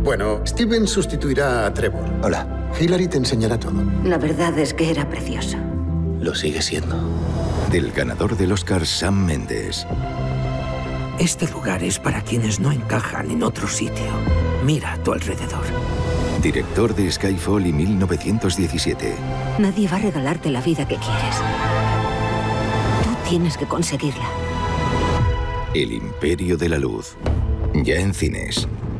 Bueno, Steven sustituirá a Trevor. Hola. Hillary te enseñará todo. La verdad es que era precioso. Lo sigue siendo. Del ganador del Oscar, Sam Mendes. Este lugar es para quienes no encajan en otro sitio. Mira a tu alrededor. Director de Skyfall y 1917. Nadie va a regalarte la vida que quieres. Tú tienes que conseguirla. El Imperio de la Luz. Ya en cines.